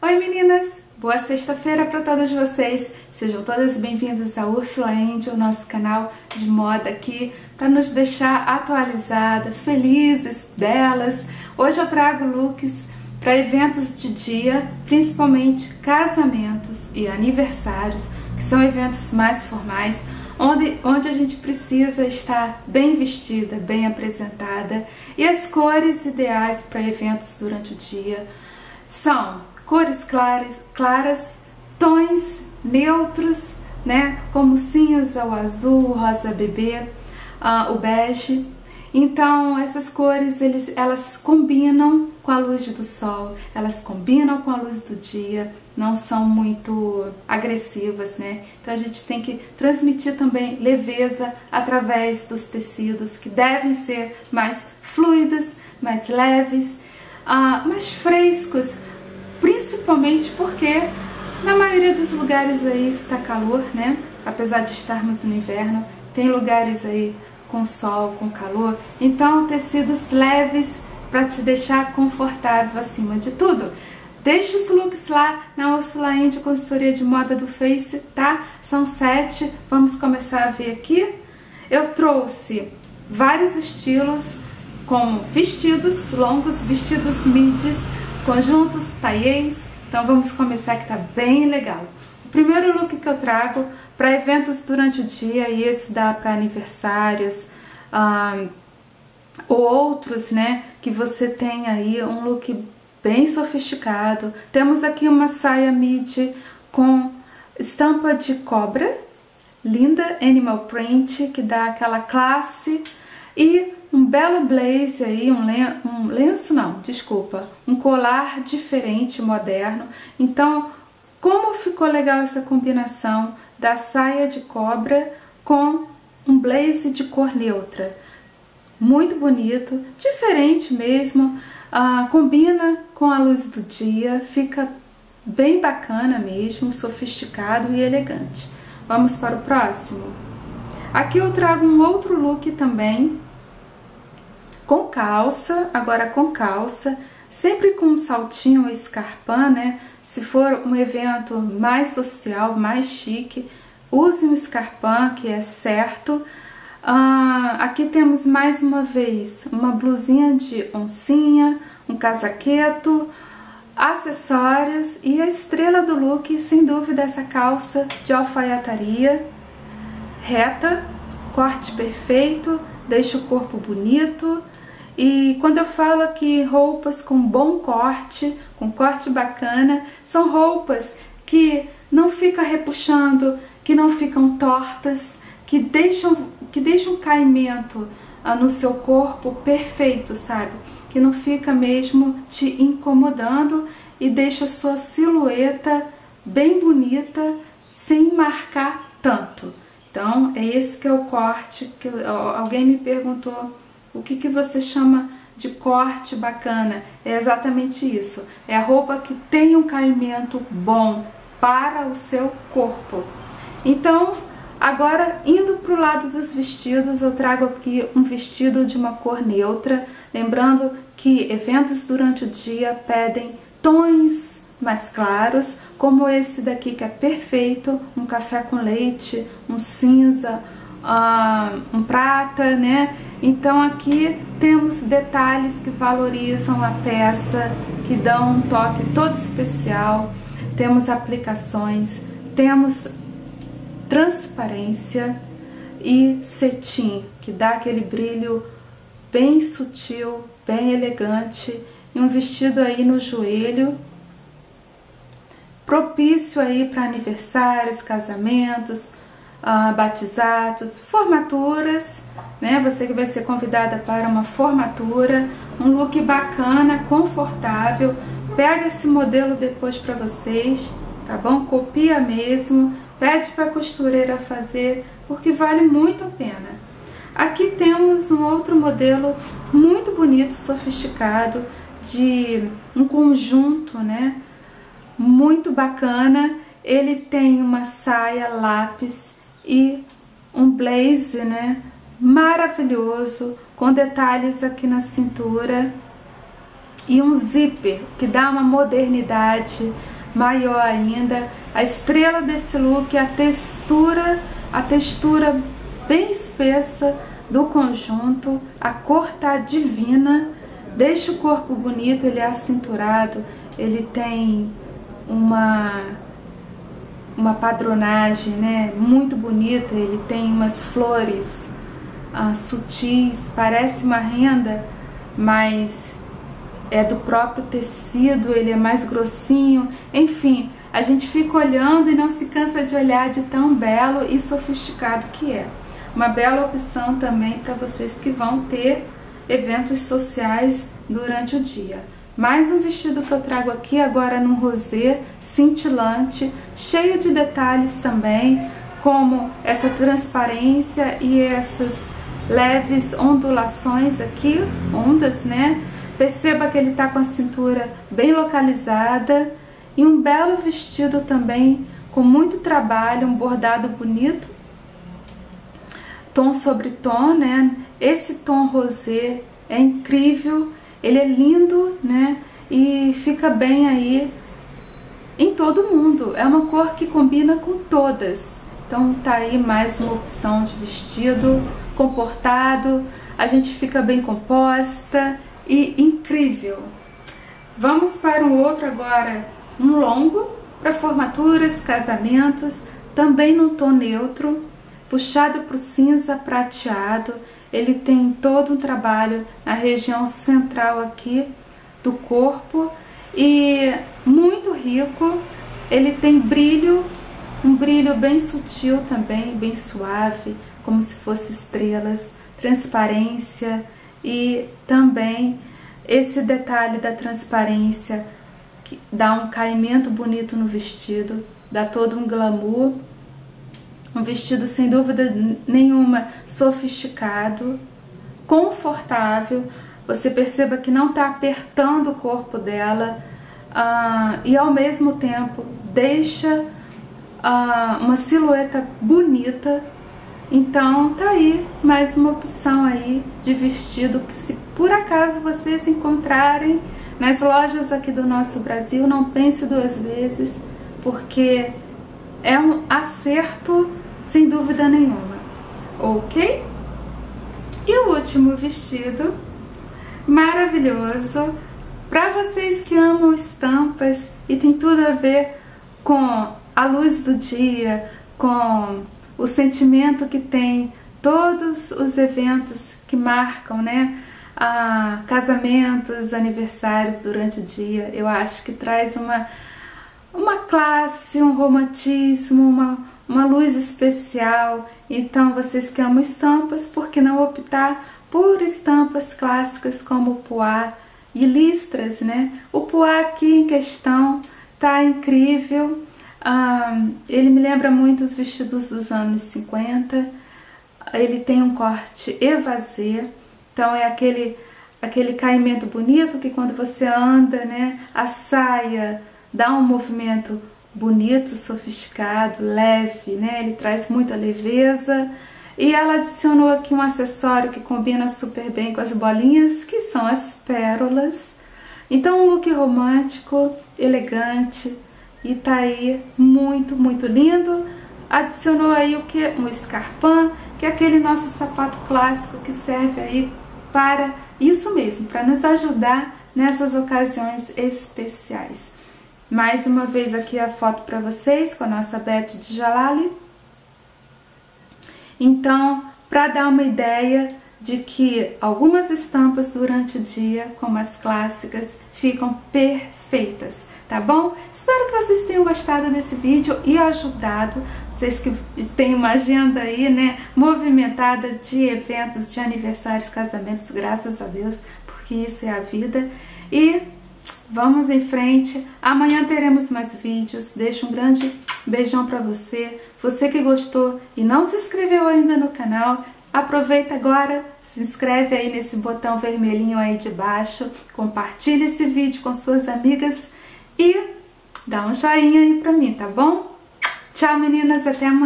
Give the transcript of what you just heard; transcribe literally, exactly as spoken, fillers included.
Oi meninas, boa sexta-feira para todas vocês. Sejam todas bem-vindas a Ursula Angel, o nosso canal de moda aqui, para nos deixar atualizadas, felizes, belas. Hoje eu trago looks para eventos de dia, principalmente casamentos e aniversários, que são eventos mais formais, onde, onde a gente precisa estar bem vestida, bem apresentada. E as cores ideais para eventos durante o dia são cores claras, claras, tons neutros, né, como cinza, o azul, o rosa bebê, uh, o bege. Então essas cores eles, elas combinam com a luz do sol, elas combinam com a luz do dia, não são muito agressivas, né? Então a gente tem que transmitir também leveza através dos tecidos, que devem ser mais fluidos, mais leves, uh, mais frescos, principalmente porque na maioria dos lugares aí está calor, né? Apesar de estarmos no inverno, tem lugares aí com sol, com calor. Então tecidos leves para te deixar confortável acima de tudo. Deixe os looks lá na Ursula Angel Consultoria de Moda do Face, tá? São sete, vamos começar a ver aqui. Eu trouxe vários estilos, como vestidos longos, vestidos midis, conjuntos, taillés. Então vamos começar que tá bem legal. O primeiro look que eu trago para eventos durante o dia, e esse dá para aniversários ah, ou outros, né, que você tem aí um look bem sofisticado. Temos aqui uma saia midi com estampa de cobra, linda, animal print, que dá aquela classe, e um belo blaze aí, um, len um lenço não, desculpa, um colar diferente, moderno. Então, como ficou legal essa combinação da saia de cobra com um blaze de cor neutra. Muito bonito, diferente mesmo, ah, combina com a luz do dia, fica bem bacana mesmo, sofisticado e elegante. Vamos para o próximo? Aqui eu trago um outro look também, com calça, agora com calça, sempre com um saltinho ou escarpão, né? Se for um evento mais social, mais chique, use um escarpão, que é certo. Ah, aqui temos mais uma vez uma blusinha de oncinha, um casaqueto, acessórios e a estrela do look, sem dúvida, essa calça de alfaiataria, reta, corte perfeito, deixa o corpo bonito. E quando eu falo aqui roupas com bom corte, com corte bacana, são roupas que não ficam repuxando, que não ficam tortas, que deixam, que deixam um caimento ah, no seu corpo perfeito, sabe? Que não fica mesmo te incomodando e deixa a sua silhueta bem bonita, sem marcar tanto. Então é esse que é o corte, que alguém me perguntou, o que, que você chama de corte bacana? É exatamente isso. É a roupa que tem um caimento bom para o seu corpo. Então, agora, indo para o lado dos vestidos, eu trago aqui um vestido de uma cor neutra. Lembrando que eventos durante o dia pedem tons mais claros, como esse daqui que é perfeito, um café com leite, um cinza, Uh, um prata, né? Então aqui temos detalhes que valorizam a peça, que dão um toque todo especial. Temos aplicações, temos transparência e cetim, que dá aquele brilho bem sutil, bem elegante, e um vestido aí no joelho, propício aí para aniversários, casamentos, Uh, batizados, formaturas, né? Você que vai ser convidada para uma formatura, um look bacana, confortável. Pega esse modelo depois para vocês, tá bom? Copia mesmo, pede para a costureira fazer, porque vale muito a pena. Aqui temos um outro modelo muito bonito, sofisticado, de um conjunto, né? Muito bacana. Ele tem uma saia lápis e um blazer, né, maravilhoso, com detalhes aqui na cintura e um zíper que dá uma modernidade maior ainda. A estrela desse look é a textura, a textura bem espessa do conjunto. A cor tá divina, deixa o corpo bonito, ele é acinturado, ele tem uma, uma padronagem, né, muito bonita, ele tem umas flores ah, sutis, parece uma renda, mas é do próprio tecido, ele é mais grossinho, enfim, a gente fica olhando e não se cansa de olhar de tão belo e sofisticado que é. Uma bela opção também para vocês que vão ter eventos sociais durante o dia. Mais um vestido que eu trago aqui agora num rosé cintilante, cheio de detalhes também, como essa transparência e essas leves ondulações aqui, ondas, né? Perceba que ele tá com a cintura bem localizada e um belo vestido também com muito trabalho, um bordado bonito, tom sobre tom, né? Esse tom rosé é incrível, ele é lindo, né? E fica bem aí em todo mundo. É uma cor que combina com todas. Então tá aí mais uma opção de vestido comportado, a gente fica bem composta e incrível. Vamos para um outro agora, um longo para formaturas, casamentos, também num tom neutro, puxado para o cinza prateado. Ele tem todo um trabalho na região central aqui do corpo e muito rico. Ele tem brilho, um brilho bem sutil também, bem suave, como se fosse estrelas, transparência e também esse detalhe da transparência que dá um caimento bonito no vestido, dá todo um glamour. Um vestido sem dúvida nenhuma sofisticado, confortável. Você perceba que não está apertando o corpo dela uh, e ao mesmo tempo deixa uh, uma silhueta bonita. Então tá aí mais uma opção aí de vestido que, se por acaso vocês encontrarem nas lojas aqui do nosso Brasil, não pense duas vezes, porque é um acerto sem dúvida nenhuma, ok? E o último vestido maravilhoso para vocês que amam estampas e tem tudo a ver com a luz do dia, com o sentimento que tem todos os eventos que marcam, né? Ah, casamentos, aniversários durante o dia. Eu acho que traz uma, uma classe, um romantismo, uma, uma luz especial. Então, vocês que amam estampas, por que não optar por estampas clássicas como o poá e listras, né? O poá aqui em questão tá incrível. Ah, ele me lembra muito os vestidos dos anos cinquenta. Ele tem um corte évasé, então é aquele, aquele caimento bonito que quando você anda, né, a saia dá um movimento bonito, sofisticado, leve, né? Ele traz muita leveza. E ela adicionou aqui um acessório que combina super bem com as bolinhas, que são as pérolas. Então um look romântico, elegante, e tá aí muito, muito lindo. Adicionou aí o que? Um escarpão, que é aquele nosso sapato clássico que serve aí para isso mesmo, para nos ajudar nessas ocasiões especiais. Mais uma vez aqui a foto para vocês com a nossa Beth de Jalali. Então, para dar uma ideia de que algumas estampas durante o dia, como as clássicas, ficam perfeitas, tá bom? Espero que vocês tenham gostado desse vídeo e ajudado, vocês que têm uma agenda aí, né, movimentada de eventos, de aniversários, casamentos, graças a Deus, porque isso é a vida. E vamos em frente, amanhã teremos mais vídeos. Deixo um grande beijão pra você. Você que gostou e não se inscreveu ainda no canal, aproveita agora, se inscreve aí nesse botão vermelhinho aí de baixo, compartilha esse vídeo com suas amigas e dá um joinha aí pra mim, tá bom? Tchau meninas, até amanhã.